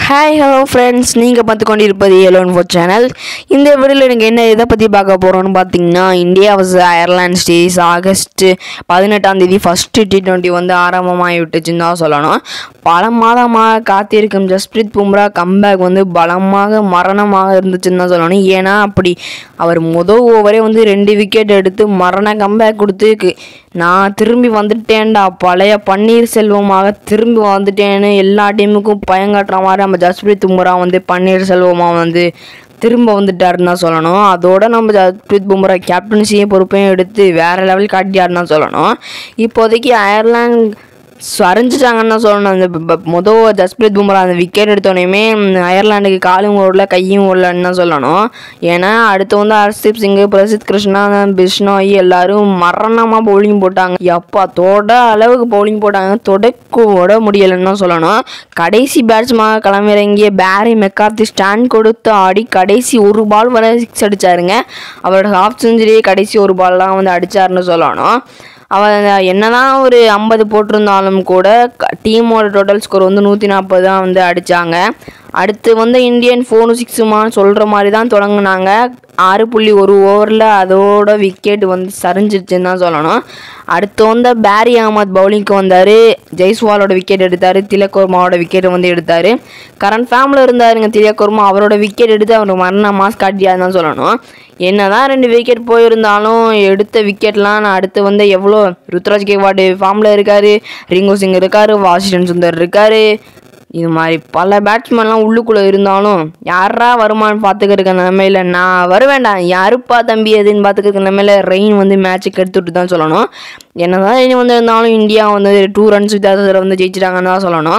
Hi hello friends, நீங்கள் பார்த்து கொண்டு இருப்பது எலோன் ஃபோர் சேனல். இந்த வீடியோவில் எனக்கு என்ன எதை பற்றி பார்க்க போகிறோன்னு பார்த்தீங்கன்னா, India vs Ireland series August 18 first T20 வந்து ஆரம்பமாகி விட்டுச்சுன்னு தான் சொல்லணும். பல மாதமாக காத்திருக்கும் ஜஸ்பிரித் பும்ரா கம்பேக் வந்து பலமாக மரணமாக இருந்துச்சுன்னு தான் சொல்லணும். ஏன்னா அப்படி அவர் முதல் ஓவரே வந்து 2 விக்கெட் எடுத்து மரண கம்பேக் கொடுத்து நான் திரும்பி வந்துட்டேன்டா, பழைய பன்னீர் செல்வமாக திரும்பி வந்துட்டேன்னு எல்லா டீமுக்கும் பயங்காட்டுற மாதிரி நம்ம ஜஸ்பிரித் பும்ரா வந்து பன்னீர் செல்வமாக வந்து திரும்ப வந்துட்டாருன்னு தான் சொல்லணும். அதோட நம்ம ஜஸ்பிரித் பும்ரா கேப்டன்சியை பொறுப்பையும் எடுத்து வேறு லெவல் காட்டியாருன்னு தான் சொல்லணும். இப்போதைக்கு அயர்லாந்து சரிஞ்சிட்டாங்கன்னு தான் சொல்லணும். அந்த மொதல் ஜஸ்பிரித் பும்ரா அந்த விக்கெட் எடுத்தோடனே அயர்லாண்டுக்கு காலும் ஓடல கையும் ஓடலன்னு தான் சொல்லணும். ஏன்னா அடுத்து வந்து ஹர்ஷ்தீப் சிங், பிரசித் கிருஷ்ணா, பிஷ்ணோய் எல்லாரும் மரணமாக பவுலிங் போட்டாங்க. எப்பா தொட அளவுக்கு பவுலிங் போட்டாங்க, தொடக்க முடியலைன்னு தான் சொல்லணும். கடைசி பேட்ஸ்மாக களமிறங்கிய பேரி மெக்கார்த்தி ஸ்டாண்ட் கொடுத்து ஆடி கடைசி ஒரு பால் வரை 6 அடித்தாருங்க. அவரோட ஹாஃப் செஞ்சுரியே கடைசி ஒரு பால்லாம் வந்து அடித்தாருன்னு சொல்லணும். அவன் என்னதான் ஒரு 50 போட்டிருந்தாலும் கூட டீமோட டோட்டல் ஸ்கோர் வந்து 140 தான் வந்து அடித்தாங்க. அடுத்து வந்து இந்தியன் 4-6 சொல்கிற மாதிரி தான் தொடங்கினாங்க. 6.1 ஓவரில் அதோட விக்கெட் வந்து சரிஞ்சிருச்சுன்னு தான் சொல்லணும். அடுத்து வந்து பேரி அகமத் பவுலிங்க்கு வந்தார். ஜெய்ஸ்வாலோட விக்கெட் எடுத்தார், திலக் வர்மாவோட விக்கெட் வந்து எடுத்தார். கரண்ட் ஃபார்மில் இருந்தாருங்க திலக் வர்மா, அவரோட விக்கெட் எடுத்து அவர் மரண மாஸ் காட்டியான்னு தான் சொல்லணும். என்ன தான் 2 விக்கெட் போயிருந்தாலும் எடுத்த விக்கெட்லாம் நான் அடுத்து வந்து எவ்வளோ ருத்ராஜ் கேக்வாட் ஃபார்மில் இருக்கார், ரிங்கு சிங் இருக்கார், வாஷிங்டன் சுந்தர் இருக்கார். இது மாதிரி பல பேட்ஸ்மேன்லாம் உள்ளுக்குள்ளே இருந்தாலும் யாரா வருமானு பார்த்துக்கிற நிலமையில் நான் வருவேண்டா, யாருப்பா தம்பி எதுன்னு பார்த்துக்கிற நிலமையில் ரெயின் வந்து மேட்சுக்கு எடுத்துகிட்டு தான் சொல்லணும். என்ன தான் ரெயின் வந்து இருந்தாலும் இந்தியா வந்து 2 ரன்ஸ் வித்தியாசத்தில் வந்து ஜெயிச்சிட்டாங்கன்னு தான் சொல்லணும்.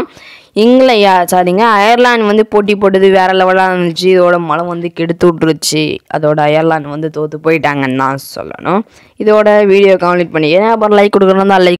அயர்லாந்து வந்து போட்டி போட்டது வேறு லெவலாக இருந்துச்சு. இதோட மழை வந்து கெடுத்து விட்டுருச்சு. அதோட அயர்லாந்து வந்து தோற்று போயிட்டாங்கன்னு தான் சொல்லணும். இதோட வீடியோ கம்ப்ளீட் பண்ணி அப்புறம் லைக் கொடுக்குறதா லைக்